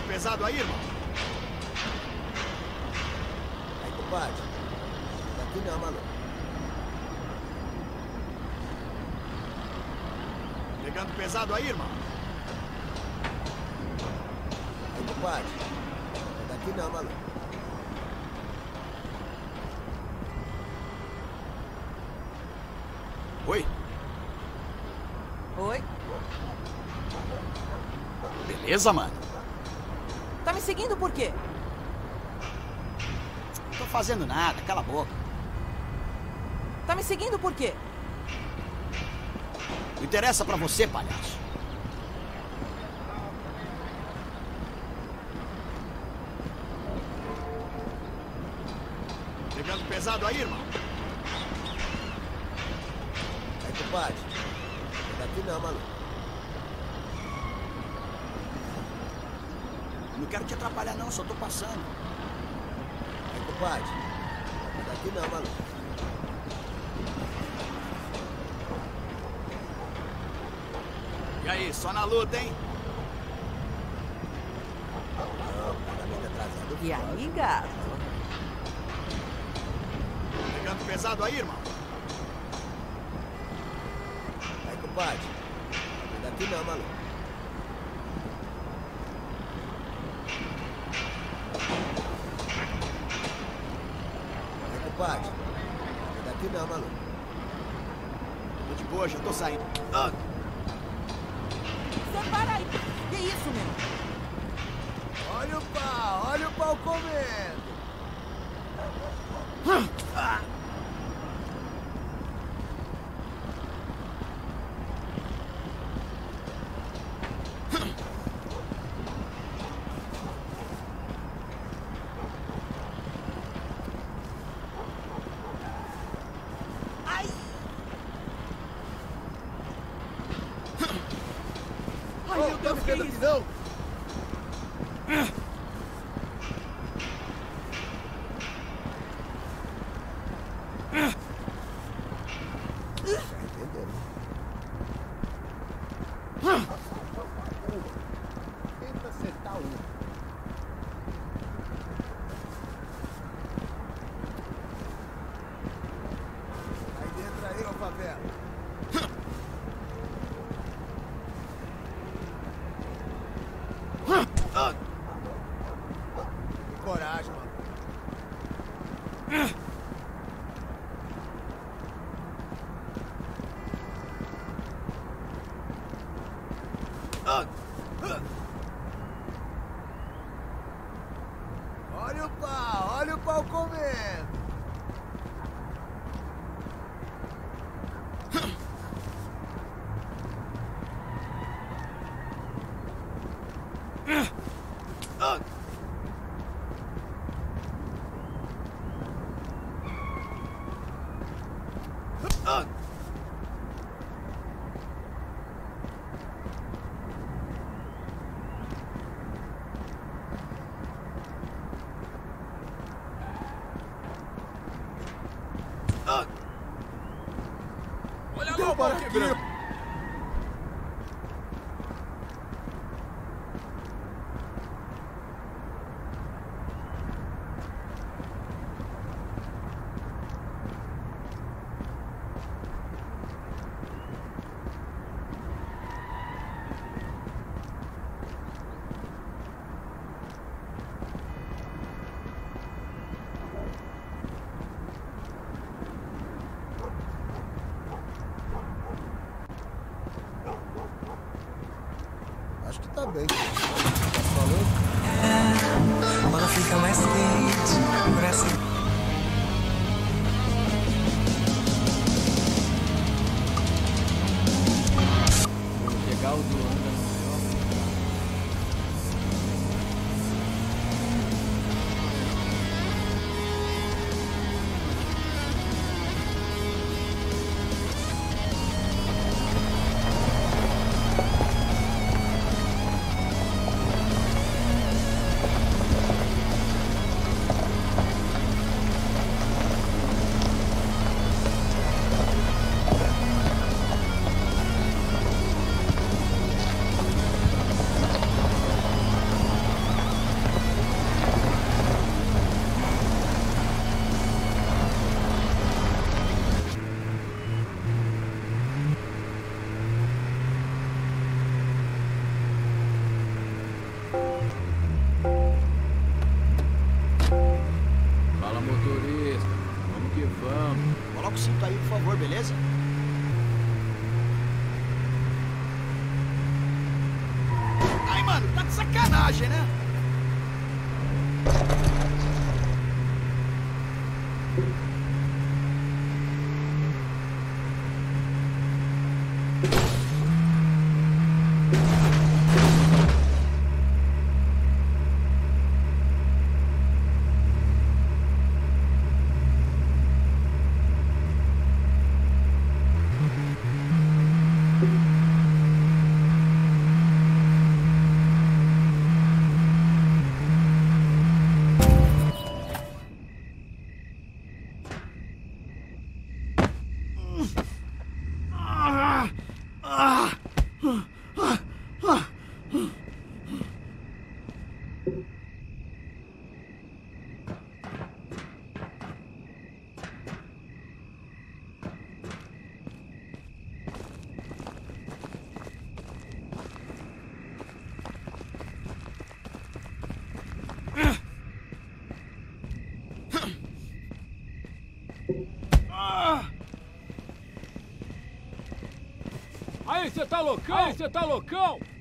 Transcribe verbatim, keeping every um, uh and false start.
pesado aí, irmão? Aí, compadre. Daqui não, maluco. Pegando pesado aí, irmão? Aí, compadre. Daqui não, maluco. Oi? Oi? Beleza, mano? Tá me seguindo por quê? Não tô fazendo nada, cala a boca. Tá me seguindo por quê? Não interessa pra você, palhaço. Pegando pesado aí, irmão? Aí, compadre. Daqui não, maluco. Não quero te atrapalhar não, só tô passando. Aí, compadre. Daqui não, maluco. E aí, só na luta, hein? Não, pagamento atrasado. E aí, gato? Pegando pesado aí, irmão? Aí, compadre. Daqui não, maluco. Aí, compadre. Daqui não, maluco. Tô de boa, já tô saindo. Ah, Você para aí! Que isso, meu? Olha o pau, olha o pau comendo. ah. Ai, meu Deus, que isso? Não. Tenta acertar um. Aí dentro aí, ô favela. Ah. Coragem, mano. Ah. Olha o pau, olha o pau comendo. Ah. Ah. Ah. Olha lá o pau quebrando. Acho que tá bem. Tá falando? É, quando fica mais quente, parece... Pegar o do Anda no sacanagem, né? Aí, você tá loucão? Aí, você tá loucão?